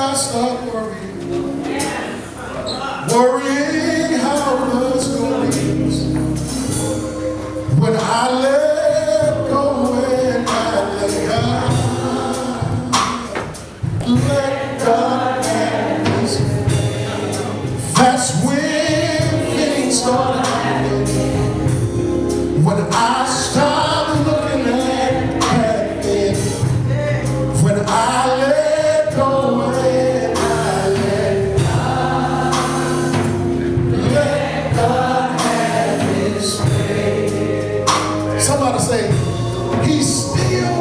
I start worrying, worrying how it's going, when I let go and I let God have His way, that's when things start happening. When I start looking at it, when I let go and I let God have His way. Somebody say, He's still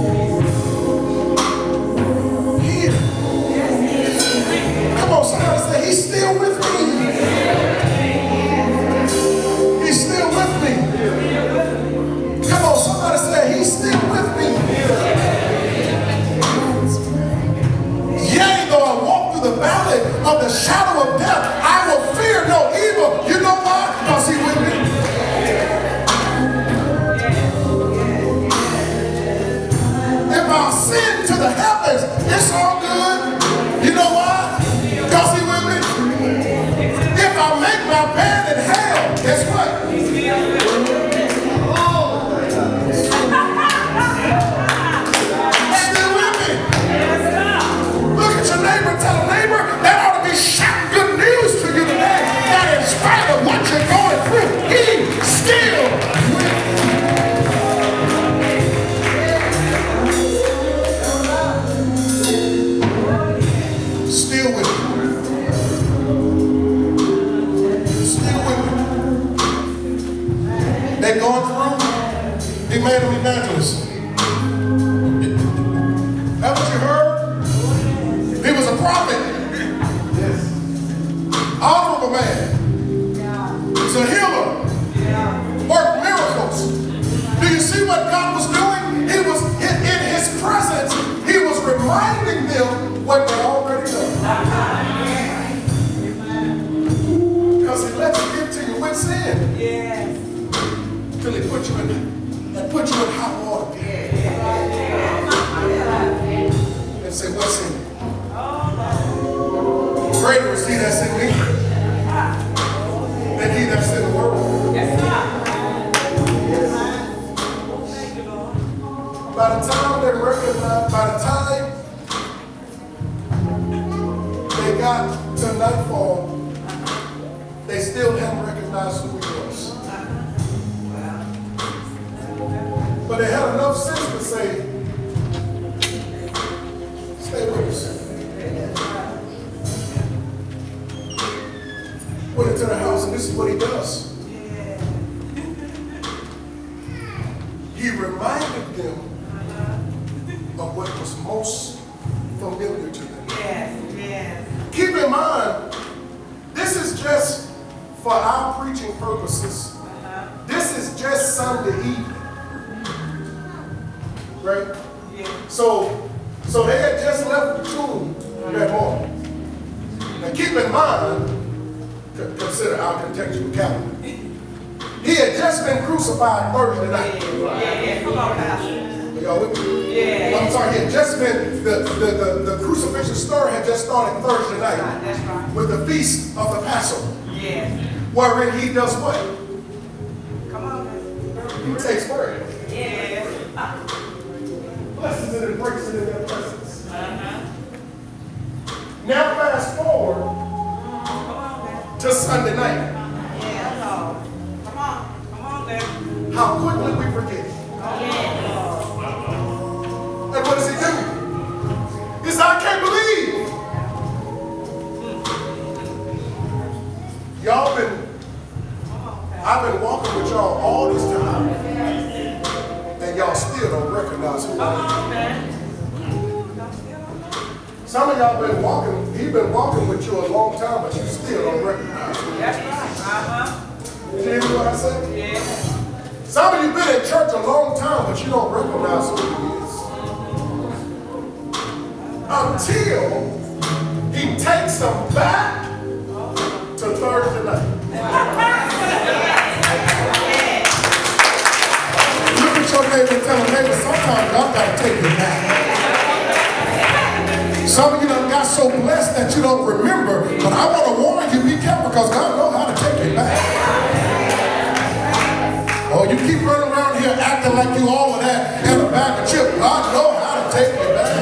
here. Come on, somebody say, He's still with me. He's still with me. Come on, somebody say, He's still with me. Yea, though I walk through the valley of the shadow of death, I will fear no evil. You know why? Because He's with me. If I sin to the heavens, it's all good. You know why? Because He's with me. If I make my bed in hell, guess what? Tell a neighbor, that ought to be shouting good news to you today, that in spite of what you're going through, He's still with you. Still with you. Still with you. They're going through. He made them evangelists. That what you heard? He was a prophet. Yes. Honorable man. He's a healer. Worked miracles. Do you see what God was doing? He was in His presence. He was reminding them what they already know. Because He lets you get to your wit's end. Yes. Till He put you in hot water. And say, what's in it? Greater is He that's in me than he that's in the world. Yes, by the time they recognized, by the time they got to nightfall, they still hadn't recognized who He was. But they had enough sense to say, stay with us. Went into the house, and this is what He does. He reminded them of what was most familiar to them. Keep in mind, this is just for our preaching purposes. This is just Sunday evening. Right? So they had just left the tomb that morning. Now keep in mind, consider our contextual calendar. He had just been crucified Thursday night. Come on, Pastor. Y'all with me? I'm sorry, he had just been, the crucifixion story had just started Thursday night. That's right. With the feast of the Passover. Wherein He does what? Come on, He takes bread. Blesses it and breaks it in their presence. Now fast forward to Sunday night. Come on there. How quickly we forget. And what does He do? He says, I can't believe. I've been walking with y'all all this time. And y'all still don't recognize who I am. Some of y'all been walking, He's been walking with you a long time, but you still don't recognize who He is. Did you hear what I said? Some of you been in church a long time, but you don't recognize who He is. Until He takes them back to Thursday night. Look at your neighbor and tell them, neighbor, sometimes God got to take you back. Some of you done got got so blessed that you don't remember. But I want to warn you, be careful, because God knows how to take you back. Oh, you keep running around here acting like you all of that and a bag of chips. God knows how to take you back.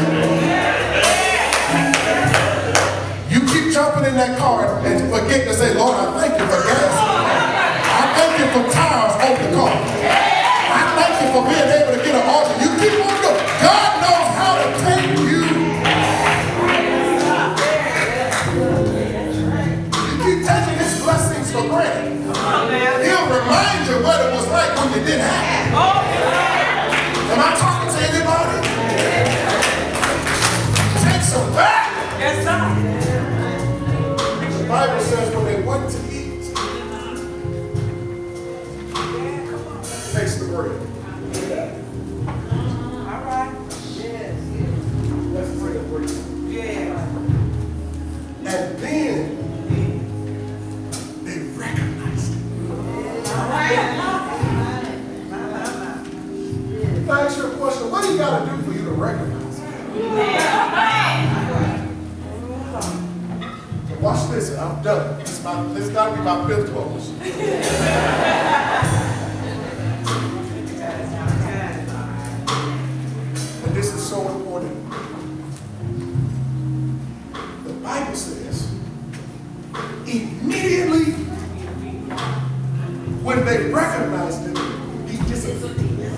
You keep jumping in that car and forget to say, Lord, I thank you for gas. I thank you for tires on the car. I thank you for being able to get an altar. You keep on going. God knows how to take you. You keep taking his blessings for granted. He'll remind you what it was like when you didn't have it. Am I talking to anybody? Take some back. Yes, sir. The Bible says when they went to eat, takes the bread. All right. Yes. Let's bring the bread. Yeah. And then they recognized it. All right. If I ask you a question, what do you got to do for you to recognize it? So watch this, and I'm done. This got to be my fifth close. And this is so important. The Bible says, immediately when they recognized him, he disappeared.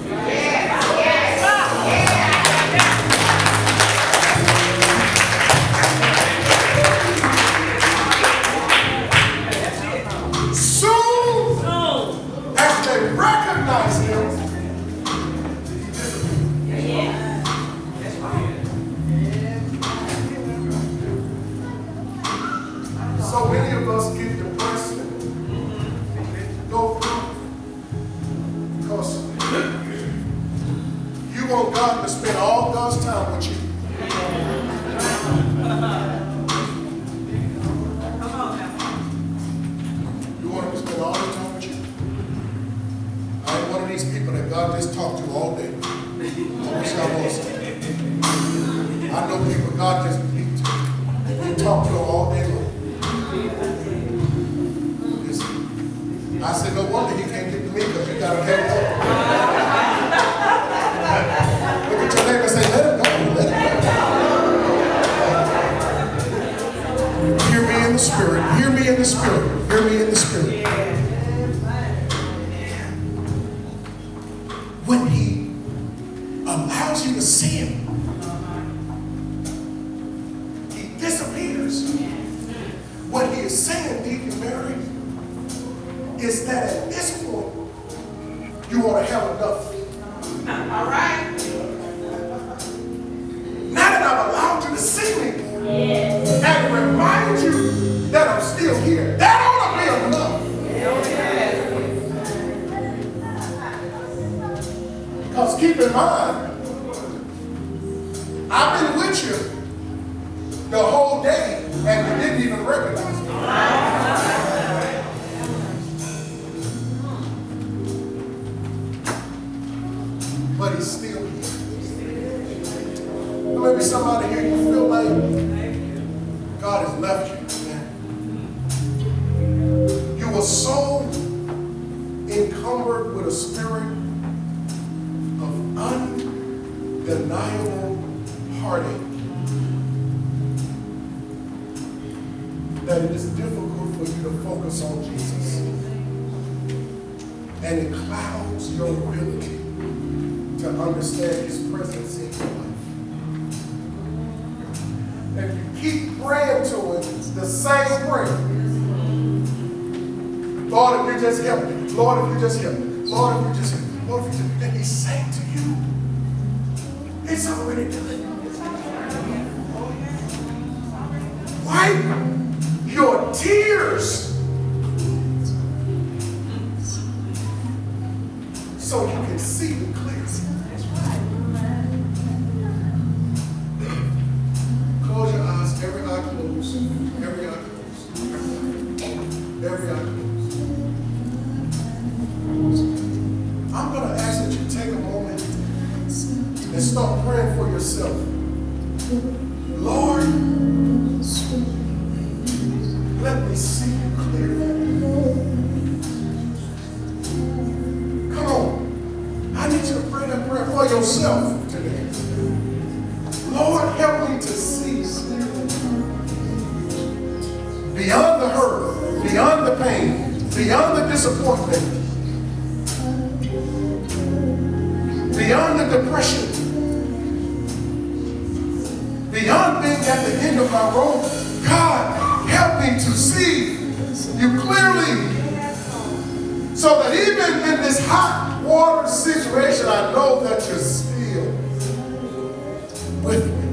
Soon as they recognized him, he disappeared. So many of us get depressed and go through because you want God to spend all God's time with you. You want him to spend all the time with you. I ain't one of these people that God just talked to all day. I wish I was. I know people God just talk to all day long. I said, no wonder he can't get to me because you got to get up. Look at your neighbor and say, let him go, let him go. Hear me in the spirit, hear me in the spirit, hear me in the spirit. When he allows you to see him, he disappears. What he is saying, Deacon Mary, is that at this point, you ought to have enough. All right. Now that I've allowed you to see me and remind you that I'm still here, that ought to be enough. Because keep in mind, I've been with you the whole day and you didn't even recognize me. But he's still here. Maybe somebody here, you feel like God has left you. You were so encumbered with a spirit of undeniable heartache that it is difficult for you to focus on Jesus. And it clouds your ability to understand his presence in your life. And you keep praying to him the same prayer. Lord, if you just help me. Lord, if you just help me. Lord, if you just help me. Lord, if you just help me. Then he's saying to you, it's already done. Wipe your tears so you can see the clear. Close your eyes, every eye closed, every eye closed, every eye closed. I'm going to ask that you take a moment and start praying for yourself. Lord, yourself today. Lord, help me to see beyond the hurt, beyond the pain, beyond the disappointment, beyond the depression, beyond being at the end of my rope. God, help me to see you clearly, so that even in this hot water situation, I know that you're still with me.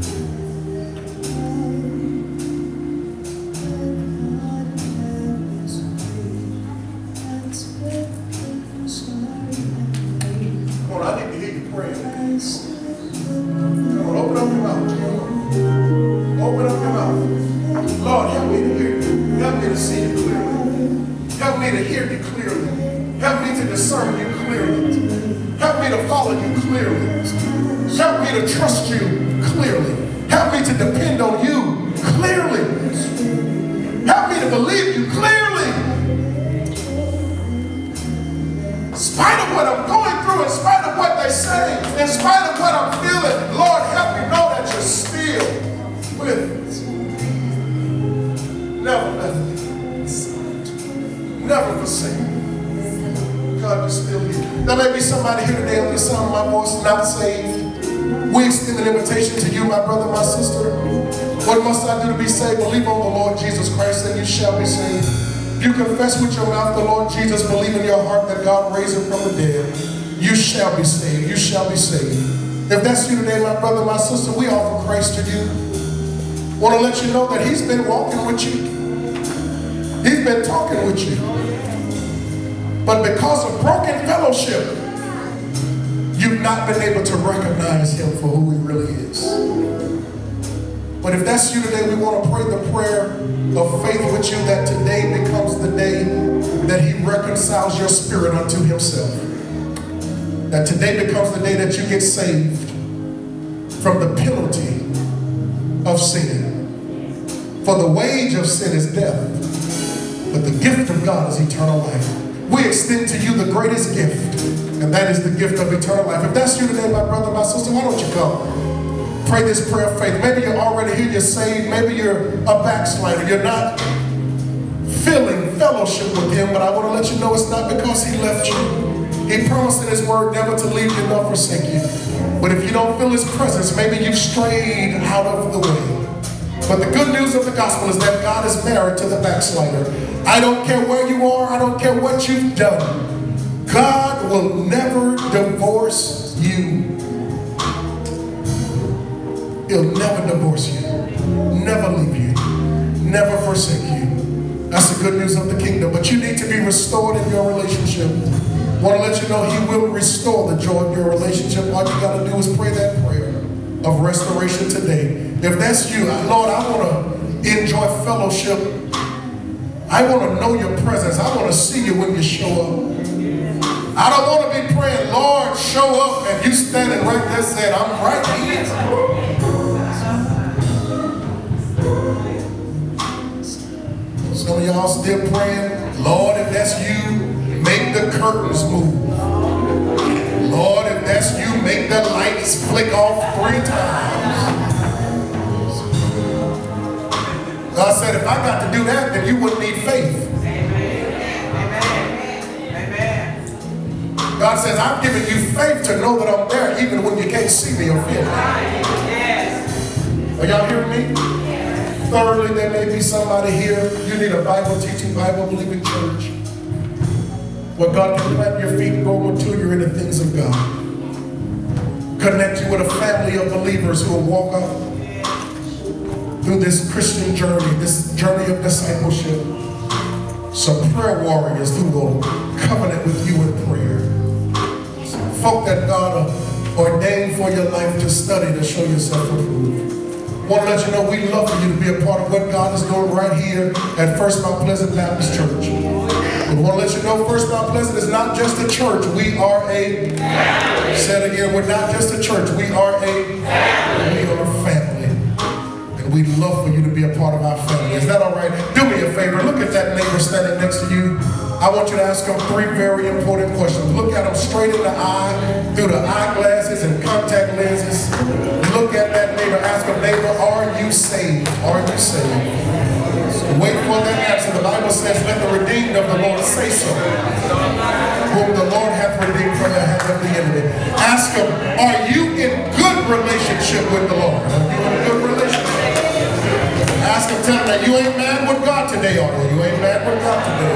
Come on, I need to hear you praying. Come on, open up your mouth. Open up your mouth. Lord, help me to hear you. Help me to see you clearly. Help me to hear you clearly. Help me to discern you clearly. Help me to follow you clearly. Help me to trust you clearly. Help me to depend on you clearly. Help me to believe you clearly. In spite of what I'm going through, in spite of what they say, in spite of what I'm feeling, Lord, help me know that you're still with me. Never left me. Never forsake me. God, you're still here. There may be somebody here today under the sound of my voice not saved. We extend an invitation to you, my brother, my sister. What must I do to be saved? Believe on the Lord Jesus Christ and you shall be saved. If you confess with your mouth the Lord Jesus, believe in your heart that God raised him from the dead, you shall be saved. You shall be saved. If that's you today, my brother, my sister, we offer Christ to you. I want to let you know that he's been walking with you. He's been talking with you. But because of broken fellowship, you've not been able to recognize him for who he really is. But if that's you today, we want to pray the prayer of faith with you, that today becomes the day that he reconciles your spirit unto himself. That today becomes the day that you get saved from the penalty of sin. For the wage of sin is death, but the gift of God is eternal life. We extend to you the greatest gift, and that is the gift of eternal life. If that's you today, my brother, my sister, why don't you come? Pray this prayer of faith. Maybe you're already here, you're saved. Maybe you're a backslider. You're not feeling fellowship with him, but I want to let you know it's not because he left you. He promised in his word never to leave you nor forsake you. But if you don't feel his presence, maybe you've strayed out of the way. But the good news of the gospel is that God is married to the backslider. I don't care where you are. I don't care what you've done. God will never divorce you. He'll never divorce you, never leave you, never forsake you. That's the good news of the kingdom. But you need to be restored in your relationship. I want to let you know he will restore the joy of your relationship. All you got to do is pray that prayer of restoration today. If that's you, Lord, I want to enjoy fellowship. I want to know your presence. I want to see you when you show up. I don't want to be praying, Lord, show up, and you standing right there saying, I'm right here. Some of y'all still praying, Lord, if that's you, make the curtains move. Lord, if that's you, make the lights flick off 3 times. God said, if I got to do that, then you wouldn't need faith. God says, I've given you faith to know that I'm there even when you can't see me or feel me. Are y'all hearing me? Thirdly, there may be somebody here, you need a Bible teaching, Bible believing church where God can plant your feet and go mature you in the things of God. Connect you with a family of believers who will walk up through this Christian journey, this journey of discipleship. Some prayer warriors who will covenant with you in prayer. Some folk that God ordained for your life to study to show yourself approved. I want to let you know we love for you to be a part of what God is doing right here at First Mount Pleasant Baptist Church. We want to let you know First Mount Pleasant is not just a church. We are a family. Say it again. We're not just a church. We are a family. We are a family. And we'd love for you to be a part of our family. Is that all right? Do me a favor. Look at that neighbor standing next to you. I want you to ask him 3 very important questions. Look at him straight in the eye, through the eyeglasses and contact lenses. Look at that neighbor. Ask him, neighbor, are you saved? Are you saved? So wait for that answer. The Bible says, let the redeemed of the Lord say so. Whom the Lord hath redeemed from the hand of the enemy. Ask him, are you in good relationship with the Lord? Are you in good relationship? Ask him, tell him that you ain't mad with God today, are you? You ain't mad with God today.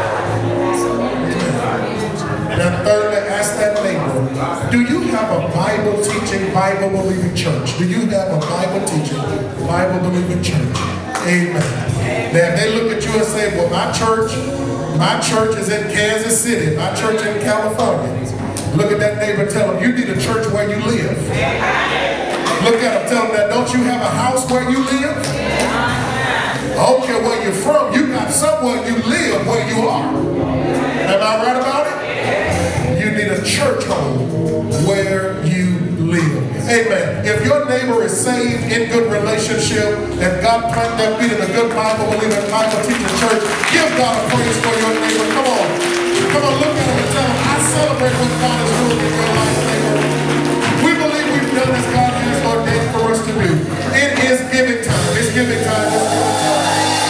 And then thirdly, ask that neighbor, do you have a Bible-teaching, Bible-believing church? Do you have a Bible-teaching, Bible-believing church? Amen. Now, if they look at you and say, well, my church is in Kansas City, my church in California. Look at that neighbor, tell him, you need a church where you live. Look at him, tell him that, don't you have a house where you live? I don't care where you're from, you got somewhere you live where you are. Am I right about it? You need a church home where you live. Amen. If your neighbor is saved, in good relationship, and God planted their feet in a good Bible-believing, Bible-teaching church, give God a praise for your neighbor. Come on. Come on, look at him and tell him, I celebrate what God is doing in your life, neighbor. We believe we've done as God has ordained for us to do. It is giving time. It's giving time. It's giving time.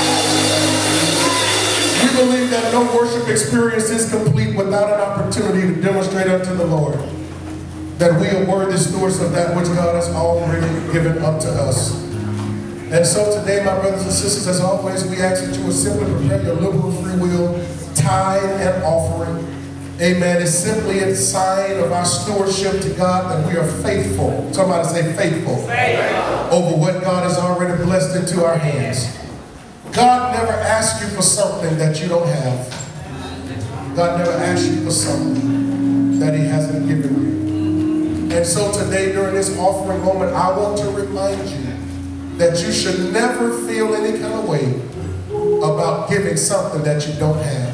We believe that no worship experience is complete without an opportunity to demonstrate unto the Lord that we are worthy stewards of that which God has already given up to us. And so today, my brothers and sisters, as always, we ask that you would simply prepare your liberal free will tithe and offering. Amen. It's simply a sign of our stewardship to God that we are faithful. Somebody say faithful. Faithful. Over what God has already blessed into our hands. God never asks you for something that you don't have. God never asks you for something that he hasn't given you. And so today, during this offering moment, I want to remind you that you should never feel any kind of way about giving something that you don't have.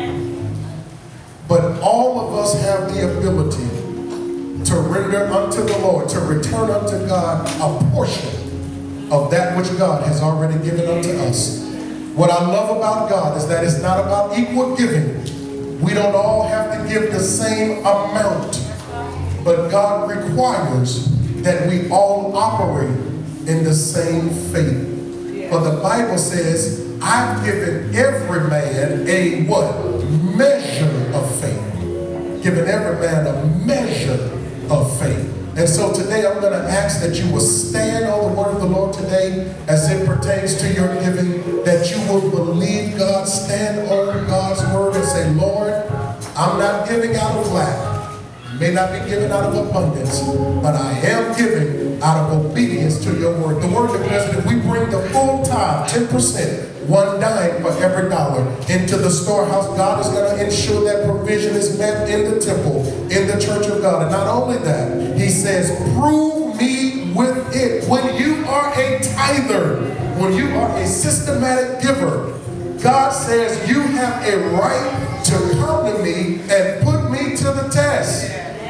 But all of us have the ability to render unto the Lord, to return unto God a portion of that which God has already given unto us. What I love about God is that it's not about equal giving. We don't all have to give the same amount. But God requires that we all operate in the same faith. For the Bible says, I've given every man a what? Measure of faith. Given every man a measure of faith. And so today I'm going to ask that you will stand on the word of the Lord today as it pertains to your giving, that you will believe God, stand on God's word and say, Lord, I'm not giving out of lack. May not be given out of abundance, but I am giving out of obedience to your word. The word declares that if we bring the full tithe, 10%, 1 dime for every dollar into the storehouse, God is going to ensure that provision is met in the temple, in the church of God. And not only that, he says, prove me with it. When you are a tither, when you are a systematic giver, God says you have a right to come to me and put me to the test.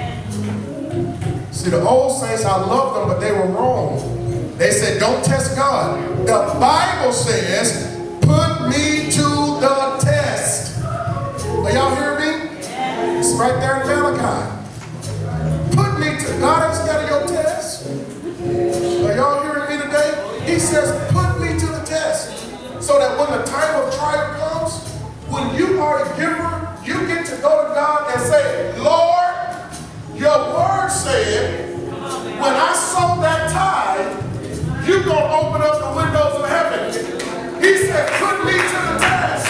See, the old saints, I love them, but they were wrong. They said, don't test God. The Bible says, put me to the test. Are y'all hear me? It's right there in Malachi. Put me to God instead of your test. Are y'all hearing me today? He says, put me to the test. So that when the time of trial comes, when you are a giver, you get to go to God and say, Lord, your word said, when I sow that tithe, you're going to open up the windows of heaven. He said, put me to the test.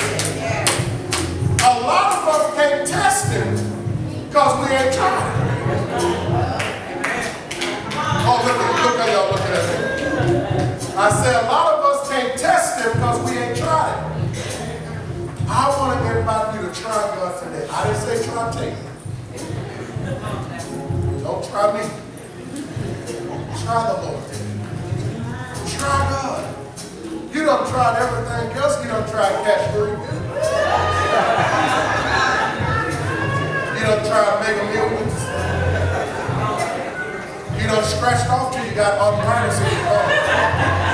A lot of us can't test him because we ain't tried. Oh, look how y'all looking at me. I said, a lot of us can't test him because we ain't tried. I want to invite you to try God today. I didn't say try Tate. Don't try me. Try the Lord. Try God. You done tried everything else. You done tried cash free. You done tried Mega Millions. You done scratched off till you got arthritis in your car.